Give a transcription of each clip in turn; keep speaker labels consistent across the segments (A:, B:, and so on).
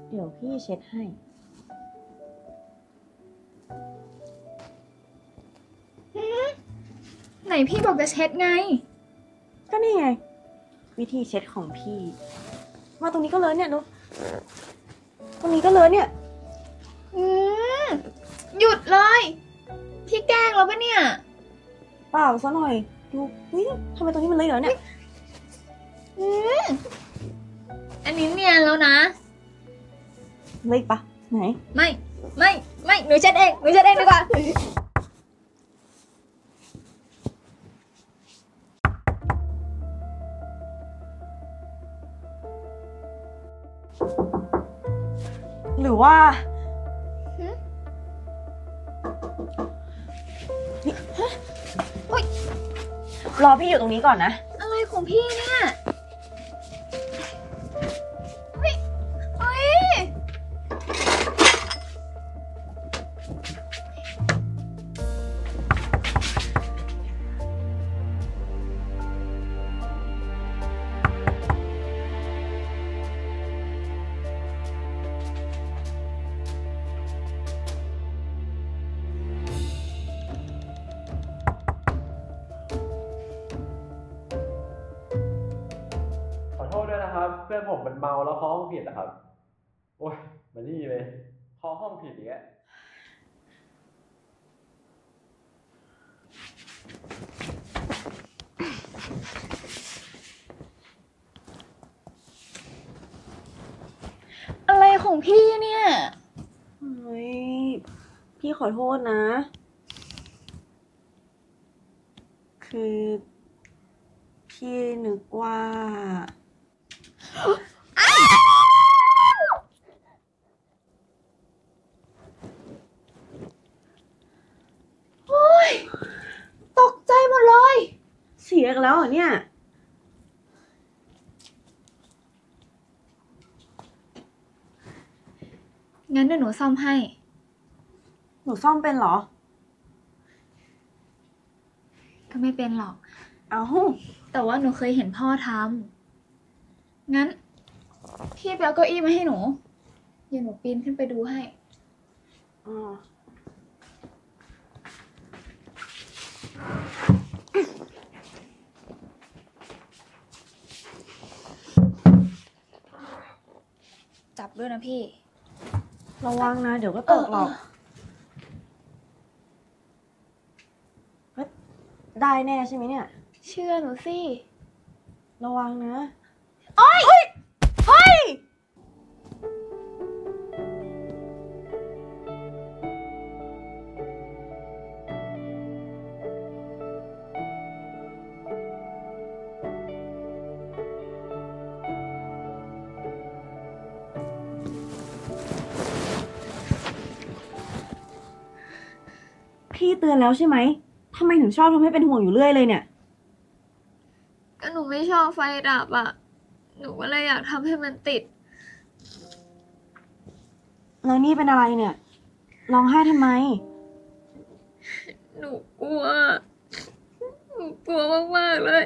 A: เดี๋ยวพี่เช็ดให้
B: ไหนพี่บอกจะเช็ดไง
A: ก็นี่ไงวิธีเช็ดของพี่มาตรงนี้ก็เลอะเนี่ยดูตรงนี้ก็เลอะเนี่ย
B: หยุดเลยพี่แกล้งเราปะเนี่ย
A: เปล่าซะหน่อยดูเฮ้ยทำไมตรงนี้มันเลอะเหรอเนี่ย
B: อันนี้เนียนแล้วนะ
A: เลอะอีกปะไหน
B: ไม่หนูเช็ดเองดีกว่า
A: หรือว่านี่รอพี่อยู่ตรงนี้ก่อนนะ
B: อะไรของพี่เนี่ยเฮ้ย
C: ขอโทษด้วยนะครับเพื่อนผมมันเมาแล้วเคาะห้องผิดนะครับโอ้ยมานี่เลยเคาะห้องผิดอีกแล้ว
B: อะไรของพี่เนี่ย
A: เฮ้ยพี่ขอโทษนะ คือพี่นึกว่า
B: โอ๊ยตกใจหมดเลย
A: เสียอีกแล้วเหรอเนี่ย
B: งั้นเดี๋ยวหนูซ่อมให้
A: หนูซ่อมเป็นเหรอ
B: ก็ไม่เป็นหรอก
A: เอ้า
B: แต่ว่าหนูเคยเห็นพ่อทำงั้นพี่ไปเอาเก้าอี้มาให้หนูเดี๋ยวหนูปีนขึ้นไปดูให้จับด้วยนะพี่
A: ระวังนะเดี๋ยวก็ตกหรอกได้แน่ใช่ไหมเนี่ย
B: เชื่อหนูสิ
A: ระวังนะ
B: โอ๊ย
A: เฮ้ยพี่เตือนแล้วใช่ไหมทำไมถึงชอบทำให้เป็นห่วงอยู่เรื่อยเลยเนี่ย
B: ก็หนูไม่ชอบไฟดับอ่ะหนูก็เลยอยากทำให้มันติด
A: แล้วนี่เป็นอะไรเนี่ยร้องไห้ทำไม
B: หนูกลัวมากๆเลย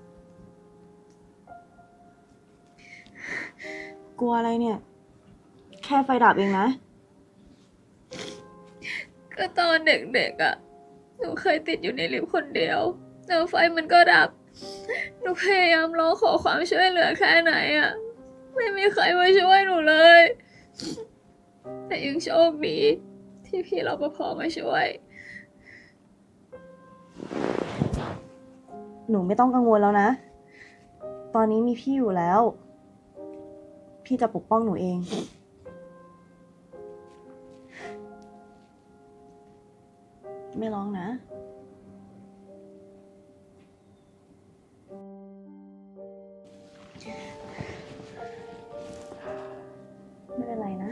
A: กลัวอะไรเนี่ยแค่ไฟดับเองนะ
B: ก็ตอนเด็กๆอ่ะหนูเคยติดอยู่ในลิฟต์คนเดียวแล้วไฟมันก็ดับหนูพยายามร้องขอความช่วยเหลือแค่ไหนอ่ะไม่มีใครมาช่วยหนูเลยแต่ยังโชคดีที่พี่รปภมาช่วย
A: หนูไม่ต้องกังวลแล้วนะตอนนี้มีพี่อยู่แล้วพี่จะปกป้องหนูเองไม่ร้องนะไม่เป็นไรนะ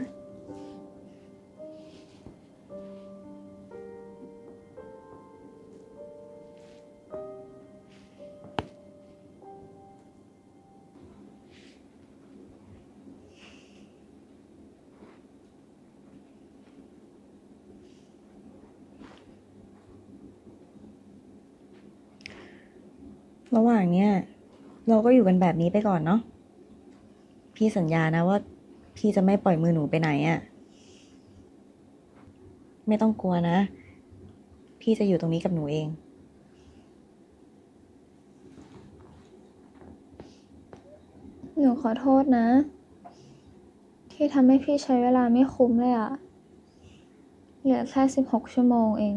A: ระหว่างเนี้ยเราก็อยู่กันแบบนี้ไปก่อนเนาะพี่สัญญานะว่าพี่จะไม่ปล่อยมือหนูไปไหนอะ ไม่ต้องกลัวนะ พี่จะอยู่ตรงนี้กับหนูเอง
B: หนูขอโทษนะ ที่ทำให้พี่ใช้เวลาไม่คุ้มเลยอะเหลือแค่16 ชั่วโมงเอง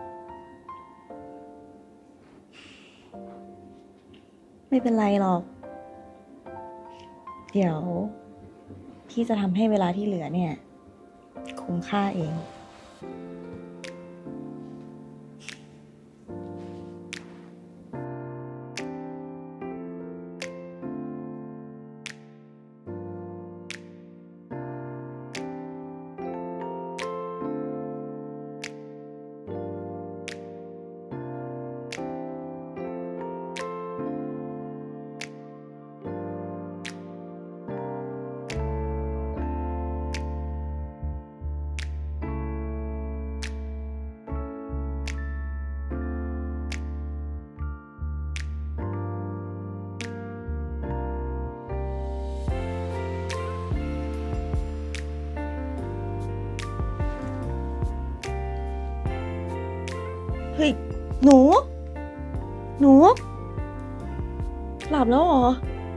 A: ไม่เป็นไรหรอก เดี๋ยว พี่จะทำให้เวลาที่เหลือเนี่ย คุ้มค่าเอง เฮ้ย หนู หนู หลับแล้วเหรอ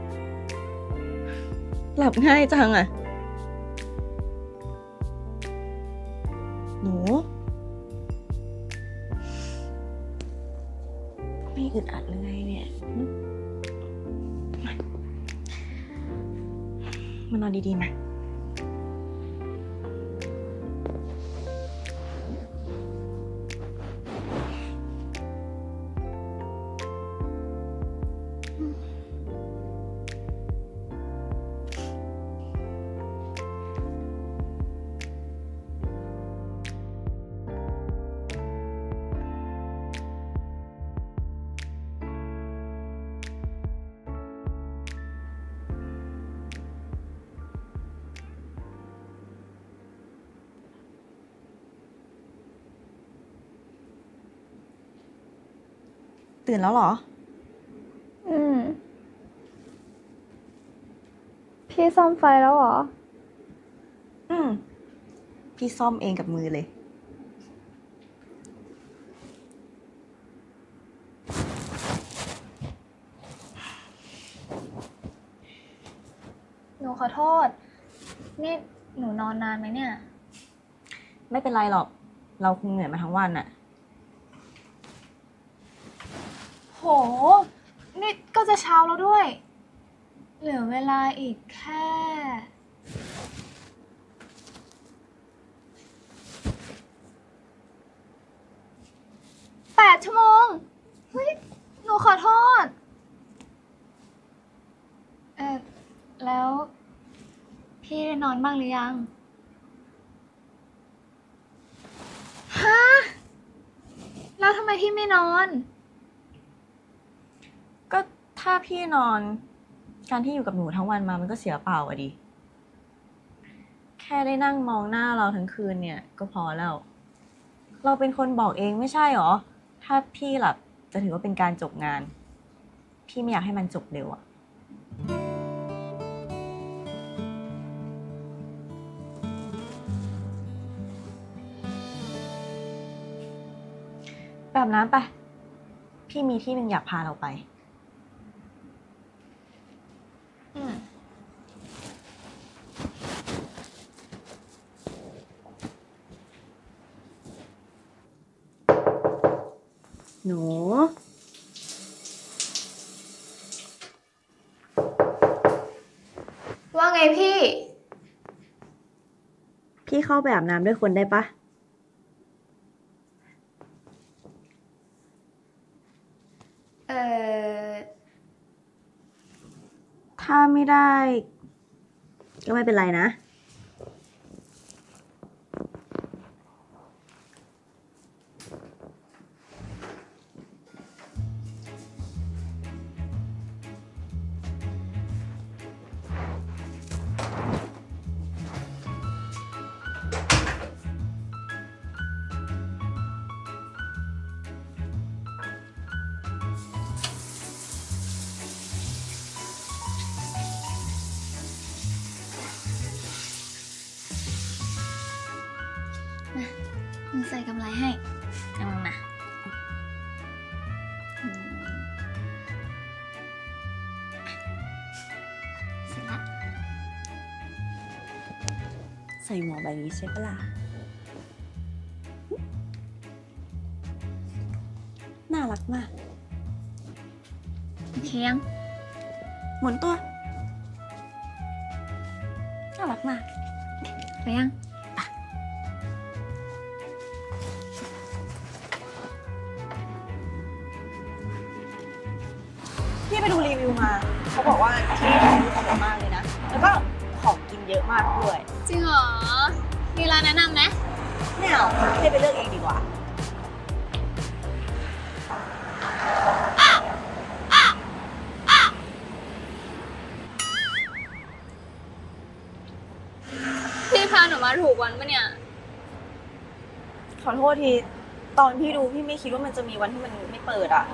A: หลับง่ายจังอะหนู ไม่อึดอัดเลยไงเนี่ยมานอนดีๆมา ตื่นแล้วเหรอ
B: อืม พี่ซ่อมไฟแล้วเหรอ
A: อืม พี่ซ่อมเองกับมือเลย
B: หนูขอโทษ นี่หนูนอนนานไหมเนี่ย
A: ไม่เป็นไรหรอก เราคงเหนื่อยมาทั้งวันอะ
B: โห นี่ก็จะเช้าแล้วด้วย เหลือเวลาอีกแค่8 ชั่วโมง เฮ้ย หนูขอโทษ แล้วพี่ได้นอนบ้างหรือยัง ฮะ แล้วทำไมพี่ไม่นอน
A: ก็ถ้าพี่นอน การที่อยู่กับหนูทั้งวันมามันก็เสียเปล่าอะดิ แค่ได้นั่งมองหน้าเราทั้งคืนเนี่ยก็พอแล้ว เราเป็นคนบอกเองไม่ใช่หรอ ถ้าพี่หลับจะถือว่าเป็นการจบงาน พี่ไม่อยากให้มันจบเร็วอะแบบน้ำไป พี่มีที่หนึ่งอยากพาเราไป
B: อืม
A: หนู
B: ว่าไงพี่
A: พี่เข้าไปอาบน้ำด้วยคนได้ปะ ถ้าไม่ได้ ก็ไม่เป็นไรนะ
B: มึงใส่กำไรให้เอามาเสร็จละ
A: ใส่หมวกใบนี้ใช่ปะล่ะ น่ารักมาก
B: โอเคยัง
A: หมุนตัว น่ารักมาก
B: ไปยัง
A: พี่ไปดูรีวิวมา เขาบอกว่าที่นี่ของสวยมากเลยนะ แล้วก็ของกินเยอะมากด้วย
B: จริงเหรอ มีร้านแนะนำไหม
A: ไม่เอาให้ไปเลือกเองดีกว่า
B: พี่พาหนูมาถูกวันปะเนี่ย
A: ขอโทษที ตอนพี่ดูพี่ไม่คิดว่ามันจะมีวันที่มันไม่เปิดอ่ะ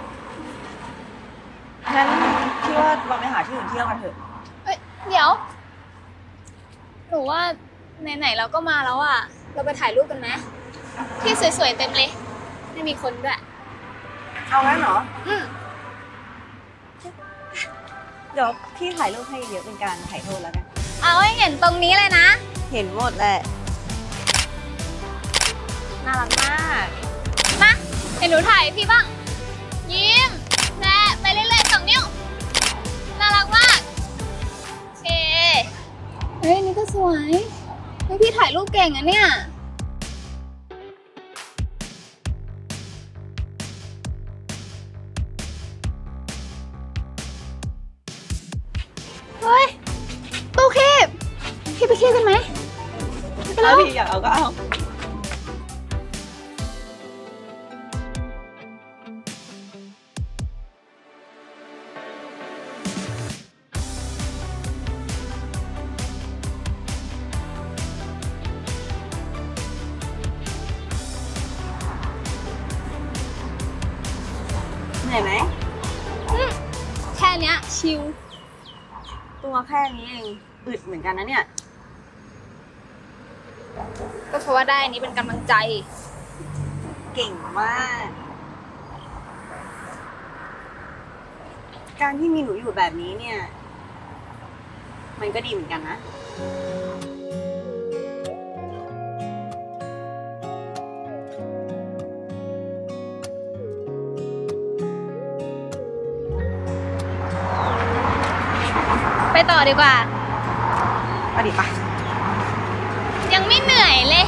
A: งั้นพี่ว่าเราไปหาที่อื่นเที่ยวกันเถอะ
B: เอ้ย เดี๋ยว หนูว่าไหนๆเราก็มาแล้วอ่ะ เราไปถ่ายรูปกันไหมที่สวยๆเต็มเลย ไม่มีคนด้วย
A: เอางั้นเหรอ
B: อืม
A: เดี๋ยวพี่ถ่ายรูปให้เยอะเป็นการถ่ายโทษแล้วกัน
B: เอาให้เห็นตรงนี้เลยนะ
A: เห็นหมดแหละ น่ารักมาก
B: มาเห็นหนูถ่ายพี่บ้าง ยิ้มแนะไปเรื่อยๆ2 นิ้ว น่ารักมาก โอเค เฮ้ย นี่ก็สวยเฮ้ยพี่ถ่ายรูปเก่งอะเนี่ย เฮ้ย ตู้คีบพี่ไปคีบกันไหมไป
A: เอา
B: แล้ว
A: ดิอยากเอาก็เอา เหนื่อยไหม
B: แค่เนี้ยชิล
A: ตัวแค่นี้เองอึดเหมือนกันนะเนี่ย
B: ก็เพราะว่าได้อันนี้เป็นกำลังใจ
A: เก่งมาก การที่มีหนูอยู่แบบนี้เนี่ย มันก็ดีเหมือนกันนะ
B: ไปต่อดีกว่า
A: เอาดิปะ
B: ยังไม่เหนื่อยเลย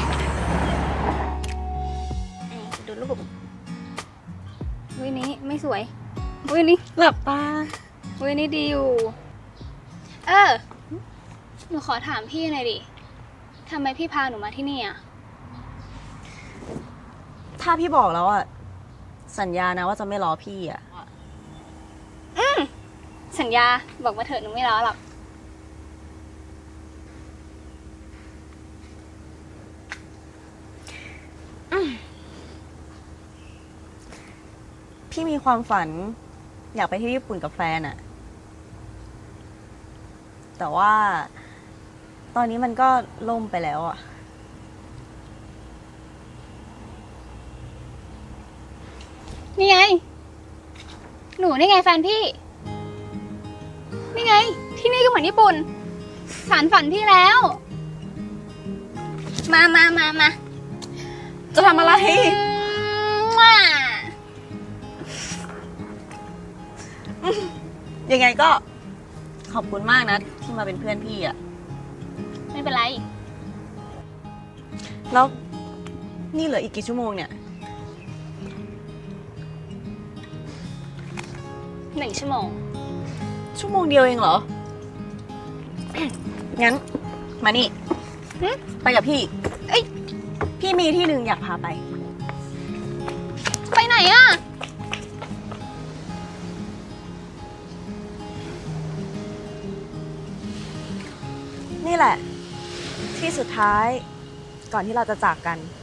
A: ดูรูป
B: วินี้ไม่สวยวินี้
A: หลับตา
B: วินี้ดีอยู่ หนูขอถามพี่หน่อยดิทำไมพี่พาหนูมาที่นี่อ่ะ
A: ถ้าพี่บอกแล้วอะสัญญานะว่าจะไม่ล้อพี่อะ
B: สัญญาบอกมาเถอะหนูไม่ล้อหรอก
A: พี่มีความฝัน อยากไปที่ญี่ปุ่นกับแฟนอะแต่ว่าตอนนี้มันก็ล่มไปแล้วอะ
B: นี่ไง หนูนี่ไงแฟนพี่ นี่ไง ที่นี่ก็เหมือนญี่ปุ่นสารฝันพี่แล้ว มา
A: จะทำอะไร
B: ว้า
A: ยังไงก็ขอบคุณมากนะ ที่มาเป็นเพื่อนพี่อะ
B: ไม่เป็นไร
A: แล้วนี่เหลืออีกกี่ชั่วโมงเนี่ย
B: 1 ชั่วโมง
A: ชั่วโมงเดียวเองเหรอ งั้น มานี่
B: หึ
A: ไปกับพี่
B: เอ้ย
A: พี่มีที่หนึ่งอยากพาไป
B: ไปไหนอ่ะ
A: นี่แหละ ที่สุดท้ายก่อนที่เราจะจากกัน